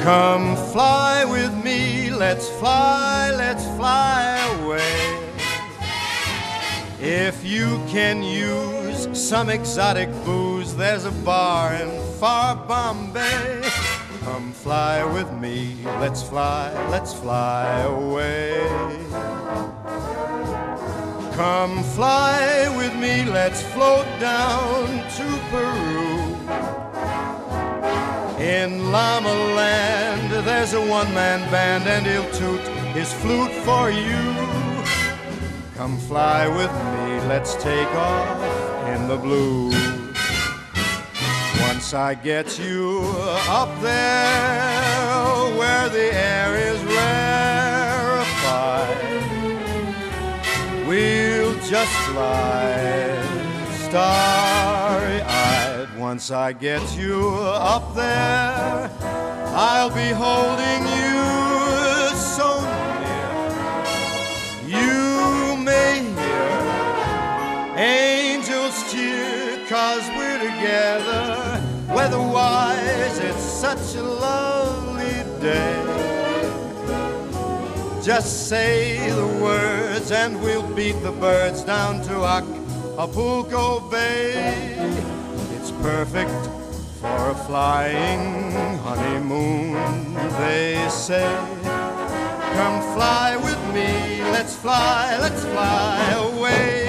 Come fly with me, let's fly away. If you can use some exotic booze, there's a bar in far Bombay. Come fly with me, let's fly away. Come fly with me, let's float down to Peru. In Llama Land, there's a one-man band, and he'll toot his flute for you. Come fly with me, let's take off in the blue. Once I get you up there where the air is rarefied, we'll just glide starry-eyed. Once I get you up there, I'll be holding you so near. You may hear angels cheer, 'cause we're together. Weather-wise, it's such a lovely day. Just say the words and we'll beat the birds down to Acapulco Bay. It's perfect for a flying honeymoon, they say. Come fly with me, let's fly away.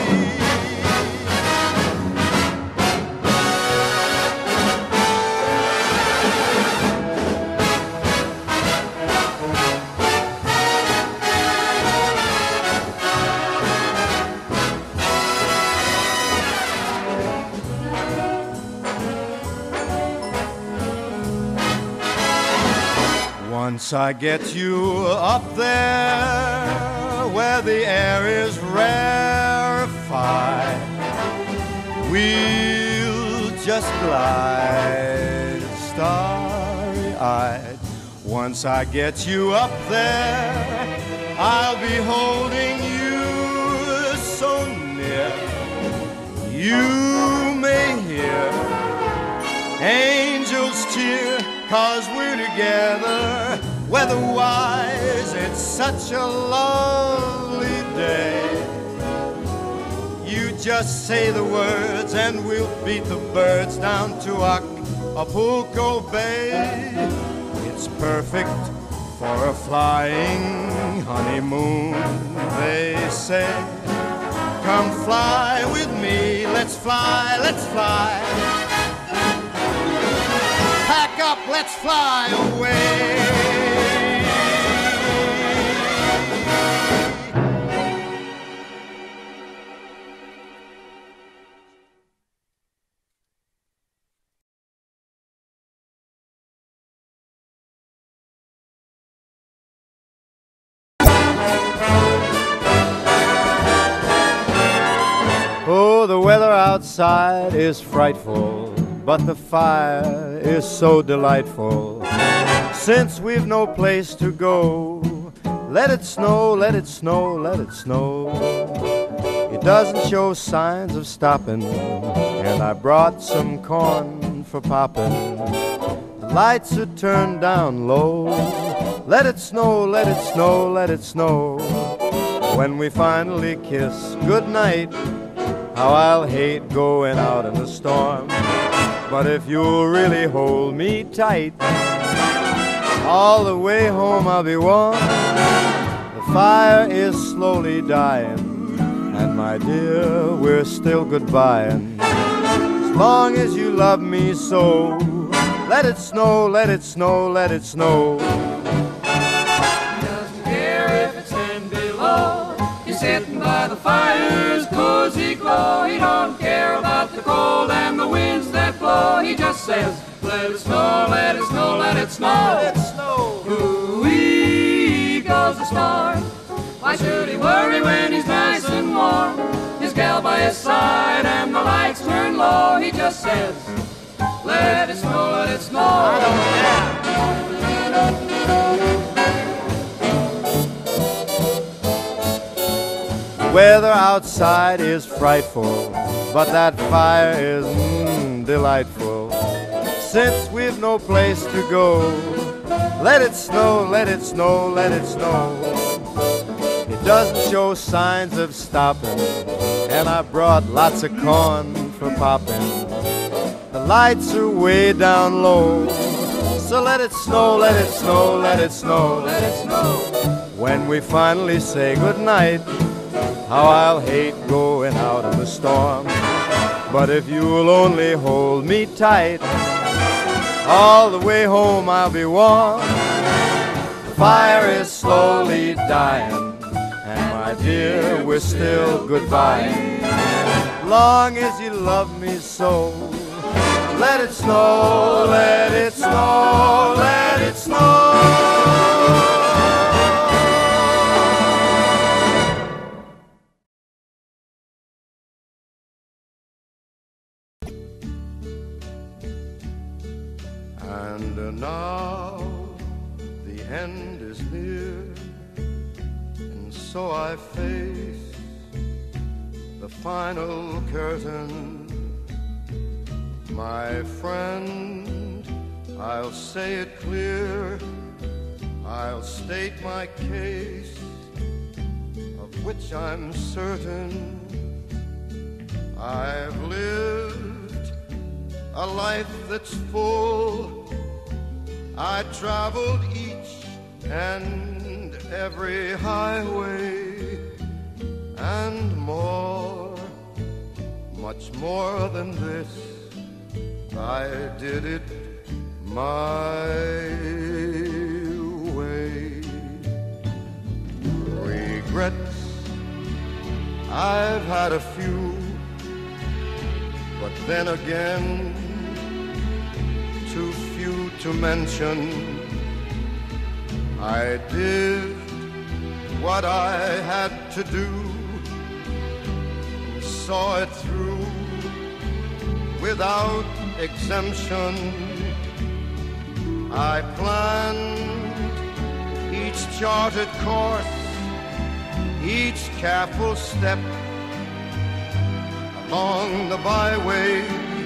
Once I get you up there where the air is rarefied, we'll just glide starry-eyed. Once I get you up there, I'll be holding you so near. You may hear angels cheer, 'cause we're together. Weather-wise, it's such a lovely day. You just say the words and we'll beat the birds down to Acapulco Bay. It's perfect for a flying honeymoon, they say. Come fly with me, let's fly Pack up, let's fly away. Oh, the weather outside is frightful, but the fire is so delightful. Since we've no place to go, let it snow, let it snow, let it snow. It doesn't show signs of stopping, and I brought some corn for popping. The lights are turned down low. Let it snow, let it snow, let it snow. When we finally kiss goodnight, how I'll hate going out in the storm. But if you'll really hold me tight, all the way home I'll be warm. The fire is slowly dying, and my dear, we're still goodbying. As long as you love me so, let it snow, let it snow, let it snow. He doesn't care if it's 10 below. He's sitting by the fire's cozy glow. He don't care about the cold and the winds that blow. He just says, let it snow, let it snow, let it snow. Let it snow. Ooh-wee goes the storm. Why should he worry when he's nice and warm? His gal by his side and the lights turn low. He just says, let it snow, let it snow. I don't care. The weather outside is frightful, but that fire is delightful. Since we've no place to go, Let it snow, let it snow, let it snow. It doesn't show signs of stopping, and I brought lots of corn for popping. The lights are way down low, so let it snow, let it snow, let it snow, let it snow. When we finally say goodnight, how I'll hate going out in the storm. But if you'll only hold me tight, all the way home I'll be warm. The fire is slowly dying, and my dear, we're still goodbye. Long as you love me so, let it snow, let it snow, let it snow. And now the end is near, and so I face the final curtain. My friend, I'll say it clear, I'll state my case, of which I'm certain. I've lived a life that's full. I traveled each and every highway, and more, much more than this, I did it my way. Regrets, I've had a few, but then again, too few to mention. I did what I had to do, and saw it through without exemption. I planned each charted course, each careful step along the byway,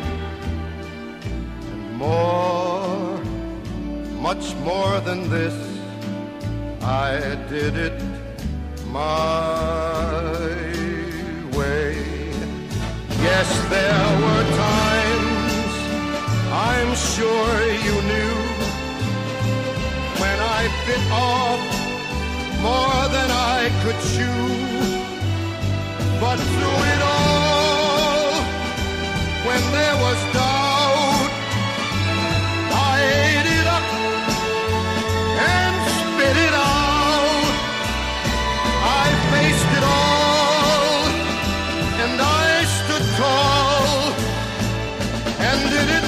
and more, much more than this, I did it my way. Yes, there were times, I'm sure you knew, when I bit off more than I could chew. But through it all, when there was doubt, I ate it up and spit it out. I faced it all, and I stood tall, and did it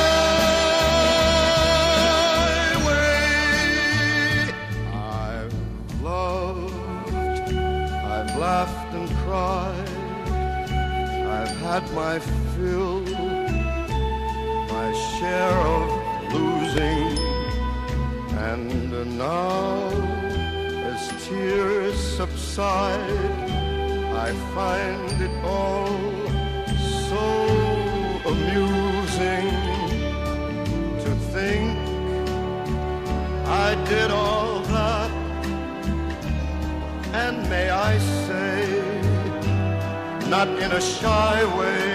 my way. I've loved, I've laughed and cried, I've had my fill, my share of losing, and now, as tears subside, I find it all so amusing to think I did all that, and may I say, not in a shy way.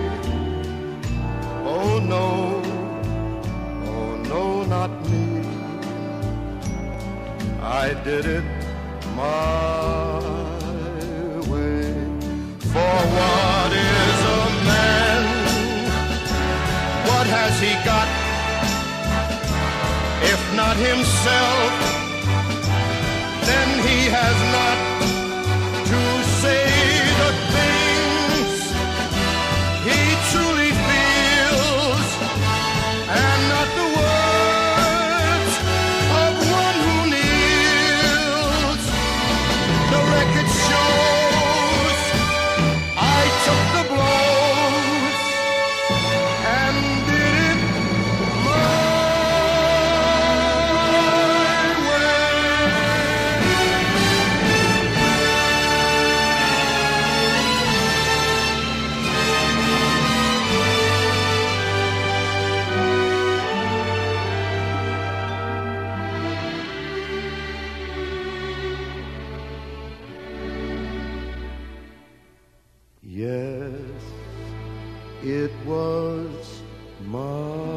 Oh no, not me. I did it my way. For what is a man? What has he got? If not himself, then he has not to say the things he truly feels, and not the words of one who kneels. The record shows I took the blows and did it my way. It was my